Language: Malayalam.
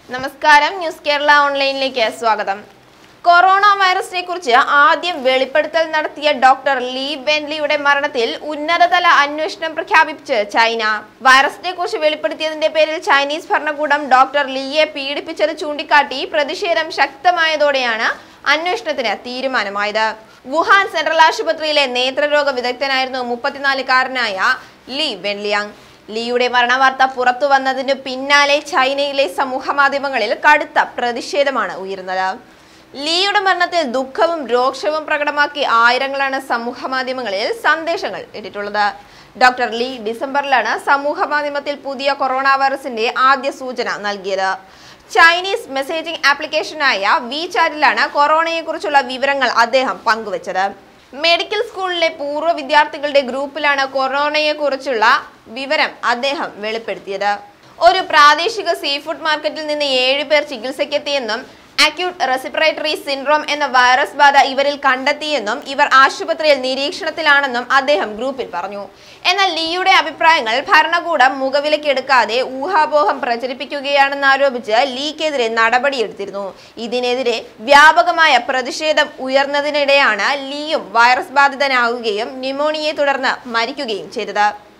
നമസ്കാരം, ന്യൂസ് കേരള ഓൺലൈനിലേക്ക് സ്വാഗതം. കൊറോണ വൈറസിനെ കുറിച്ച് ആദ്യം വെളിപ്പെടുത്തൽ നടത്തിയ ഡോക്ടർ ലീ വെൻലിയുടെ മരണത്തിൽ ഉന്നതതല അന്വേഷണം പ്രഖ്യാപിച്ച് ചൈന. വൈറസിനെ കുറിച്ച് വെളിപ്പെടുത്തിയതിന്റെ പേരിൽ ചൈനീസ് ഭരണകൂടം ഡോക്ടർ ലീയെ പീഡിപ്പിച്ചത് ചൂണ്ടിക്കാട്ടി പ്രതിഷേധം ശക്തമായതോടെയാണ് അന്വേഷണത്തിന് തീരുമാനമായത്. വുഹാൻ സെൻട്രൽ ആശുപത്രിയിലെ നേത്രരോഗ വിദഗ്ധനായിരുന്നു 34-കാരനായ ലീ വെൻലിയാങ്. ലീയുടെ മരണവാർത്ത പുറത്തു വന്നതിനു പിന്നാലെ ചൈനയിലെ സമൂഹ മാധ്യമങ്ങളിൽ കടുത്ത പ്രതിഷേധമാണ് ഉയർന്നത്. ലീയുടെ മരണത്തിൽ ദുഃഖവും രോക്ഷവും പ്രകടമാക്കി ആയിരങ്ങളാണ് സമൂഹ മാധ്യമങ്ങളിൽ സന്ദേശങ്ങൾ ഇട്ടിട്ടുള്ളത്. ഡോക്ടർ ലീ ഡിസംബറിലാണ് സമൂഹ മാധ്യമത്തിൽ പുതിയ കൊറോണ വൈറസിന്റെ ആദ്യ സൂചന നൽകിയത്. ചൈനീസ് മെസ്സേജിംഗ് ആപ്ലിക്കേഷനായ WeChatലാണ് കൊറോണയെക്കുറിച്ചുള്ള വിവരങ്ങൾ അദ്ദേഹം പങ്കുവച്ചത്. മെഡിക്കൽ സ്കൂളിലെ പൂർവ്വ വിദ്യാർത്ഥികളുടെ ഗ്രൂപ്പിലാണ് കൊറോണയെക്കുറിച്ചുള്ള വിവരം അദ്ദേഹം വെളിപ്പെടുത്തിയത്. ഒരു പ്രാദേശിക സീഫുഡ് മാർക്കറ്റിൽ നിന്ന് 7 പേർ ചികിത്സയ്ക്കെത്തിയെന്നും അക്യൂട്ട് റെസ്പിറേറ്ററി സിൻഡ്രോം എന്ന വൈറസ് ബാധ ഇവരിൽ കണ്ടെത്തിയെന്നും ഇവർ ആശുപത്രിയിൽ നിരീക്ഷണത്തിലാണെന്നും അദ്ദേഹം ഗ്രൂപ്പിൽ പറഞ്ഞു. എന്നാൽ ലീയുടെ അഭിപ്രായങ്ങൾ ഭരണകൂടം മുഖവിലക്കെടുക്കാതെ ഊഹാപോഹം പ്രചരിപ്പിക്കുകയാണെന്ന് ആരോപിച്ച് ലീക്കെതിരെ നടപടിയെടുത്തിരുന്നു. ഇതിനെതിരെ വ്യാപകമായ പ്രതിഷേധം ഉയർന്നതിനിടെയാണ് ലീയും വൈറസ് ബാധിതനാവുകയും ന്യൂമോണിയയെ തുടർന്ന് മരിക്കുകയും ചെയ്തത്.